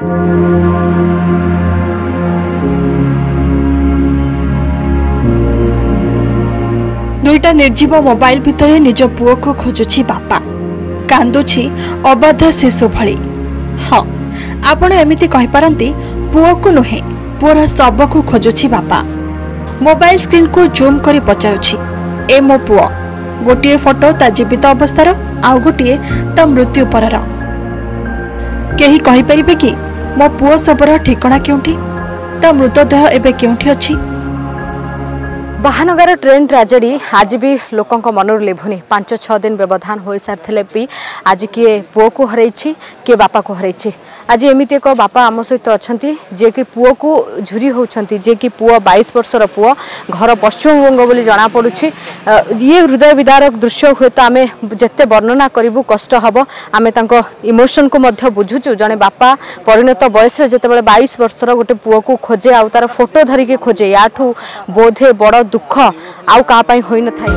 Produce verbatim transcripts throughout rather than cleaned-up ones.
दुईटा निर्जीव मोबाइल भितर निज पुओ को खोजुछि बापा कांदुछि अबाध शिशु भली। हाँ आपण एमिति कहि पारंती पुओ को नुहे पुओर शव को खोजुछि बापा। मोबाइल स्क्रीन को जूम करी पचारुछि ए मो पुओ। गोटे फोटो ता जीवित अवस्थार आउ गोटे ता मृत्यु परर। केही कहि परिबे कि मो पुओ शवर ठिकाना केउठी ता मृतदेह एबे केउठी अछि। महानगर ट्रेन ट्राजेडी आज भी लोकों मनर लिभुनी। पांच छः दिन व्यवधान हो सारे भी आज किए पुओ को हरई किए बापा को हरई। आज एमती एक बापा आम सहित अच्छा जे कि पुओ को झुरी होती जे कि पुओ बाईस वर्षर पुओ घर पश्चिमबंग बोली जना पड़ुछि। ये हृदय विदारक दृश्य हुए तो आम जिते वर्णना करूँ कष्ट हम आम इमोशन को मध्य बुझुचु। जड़े बापा परिणत बयस जिते बाईस वर्षर गोटे पुओ को खोजे आउ तार फोटो धरिकी खोजे या बोधे बड़ दुख आउ का पाई होई न थाई।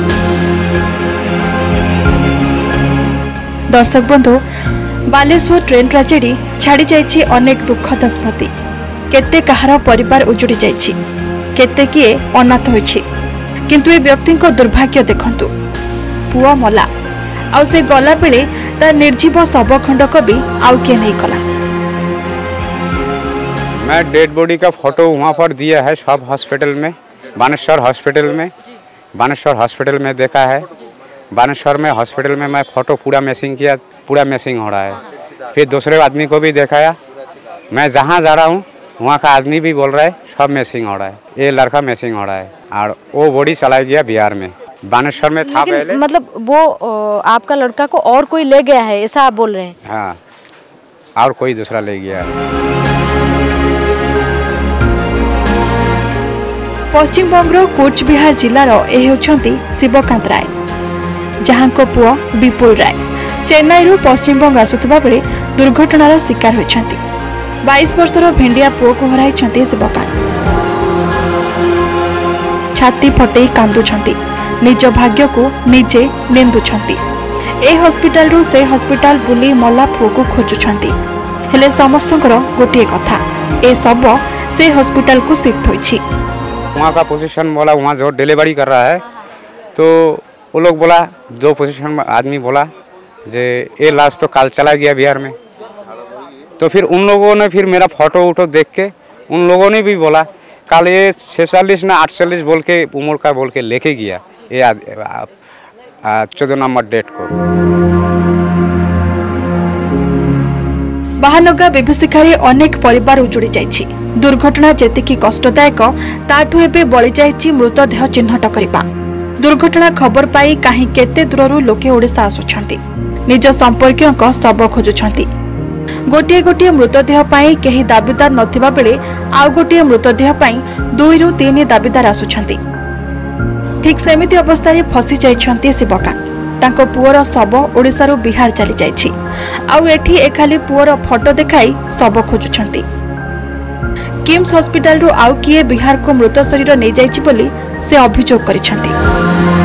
दर्शक बंधु बालेश्वर ट्रेन ट्राजेडी छाड़ी जाइछि अनेक दुखद स्मृति। केते कहार परिवार उजुड़ी जाइछि केते किए अनाथ होइछि। किंतु ए व्यक्ति को दुर्भाग्य देखंतु पुआ मला आउ से गला बेले तार निर्जीव शव खंडक भी आउ के नहीं कला। मैं डेड बॉडी का फोटो वहाँ पर दिया है सब हॉस्पिटल में बानेश्वर हॉस्पिटल में बानेश्वर हॉस्पिटल में देखा है। बानेश्वर में हॉस्पिटल में मैं फ़ोटो पूरा मैसिंग किया पूरा मैसिंग हो रहा है। फिर दूसरे आदमी को भी दिखाया। मैं जहाँ जा रहा हूँ वहाँ का आदमी भी बोल रहा है सब मैसिंग हो रहा है। ये लड़का मैसिंग हो रहा है और वो बॉडी चला गया बिहार में बानेश्वर में था पहले। मतलब वो आपका लड़का को और कोई ले गया है ऐसा आप बोल रहे हैं? हाँ और कोई दूसरा ले गया है। पश्चिम बंगर कूचबिहार जिलार ए होछंती शिवकांत राय जहां को पुओ विपुल राय चेन्नई रु पश्चिम बंग आसुतबा बेले दुर्घटनार शिकार होइछंती। बाईस वर्षर भेंडिया पुओ को हराइछंती शिवकांत। छाती फटई कांदुछंती निज भाग्य को निजे निंदुछंती। ए हॉस्पिटल रु से हॉस्पिटल बुली मला पुओ को खोजुछंती। हेले समस्तकर गोटे कथा ए सब से हॉस्पिटल को शिफ्ट होइछि। वहाँ का पोजीशन बोला वहाँ जो डिलीवरी कर रहा है तो वो लोग बोला जो पोजीशन में आदमी बोला जे ये लाश तो कल चला गया बिहार में। तो फिर उन लोगों ने फिर मेरा फोटो वोटो देख के उन लोगों ने भी बोला कल ये छेचालीस ना आठचालीस बोल के उम्र का बोल के लेके गया ये चौदह नंबर डेट को। बाहानगा विभीषिकारे अनेक परिवार उजुड़ी जाइछि। दुर्घटना जेतिकी कष्टदायक ताठू एबे बळी जाइछि मृतदेह चिन्हट करिबा। दुर्घटना खबर पाई काहे केते दूररू लोके ओडिसा आसुछंती निज संपर्कियों शव खोजुछंती। गोटे गोटे मृतदेह पाई केही दाबीदार नथिबा बेले आउ गोटे मृतदेह पाई दुई रु तीन दाबीदार आसुछंती। ठीक सेमिति अवस्था फसी जाइछंती शिवकांत। तांको पुओर शव ओडिसा बिहार चली जाइछि आउ एठी एखाली पुओर फोटो देखाई शव खोजुछंती। किम्स हॉस्पिटल रु आउ किए बिहार को मृत शरीर नहीं जाइछि बोली से अभियोग करिछंती।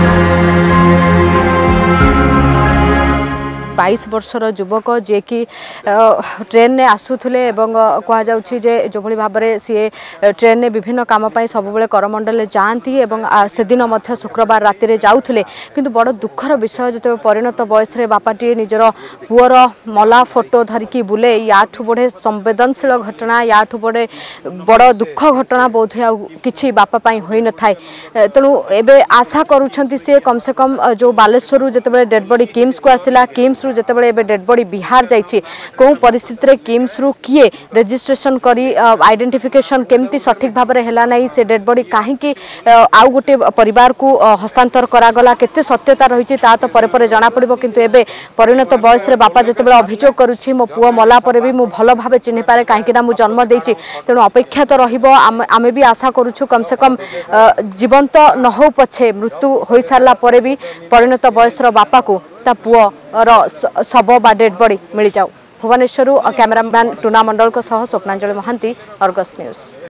बाईस वर्षर युवक जे कि ट्रेन ने आसुले कहुच्छे जो भाव में सी ट्रेन ने विभिन्न काम सब करमंडल जाती से दिन शुक्रवार राति रे जाउथले किंतु बड़ दुखर विषय जो परिणत बयस बापाटी निजर पुअर मला फोटो धरिकी बुले याठू बड़े संवेदनशील घटना याठू बड़े बड़ दुख घटना बोध कि बापा हो न थाए। तेणु एबे आशा करुछंती से कम से कम जो बालेश्वर जिते डेड बॉडी किम्स को आसला किम्स जितेबाला एबे डेड बॉडी बिहार जाइए कौ परिस्थिति रे किम्स रु किए रजिस्ट्रेशन करी आइडेंटिफिकेशन केमती सठिक भाव में है ना से डेड बॉडी कहीं आउ गोटे परिवार को हस्तांतर करागला केते सत्यता रही तो परे परे जना पड़ो। किंतु एबे परिणत बयस रे बापा जितेबाला अभियोग करुछि मो पुओ मला परे भी मु भल भाव चिन्हि पारे कहीं मु जन्म देछि। तेणु अपेक्षा तो रहिबो आमे भी आशा करुछु कम से कम जीवंत न हो पछे मृत्यु हो सारा परे भी परिणत बयस बापा को ता पुओ शव बा डेड बॉडी मिल जाऊ। भुवनेश्वर कैमरामैन टूना मंडल सह स्वप्नांजलि महांती, अर्गस न्यूज।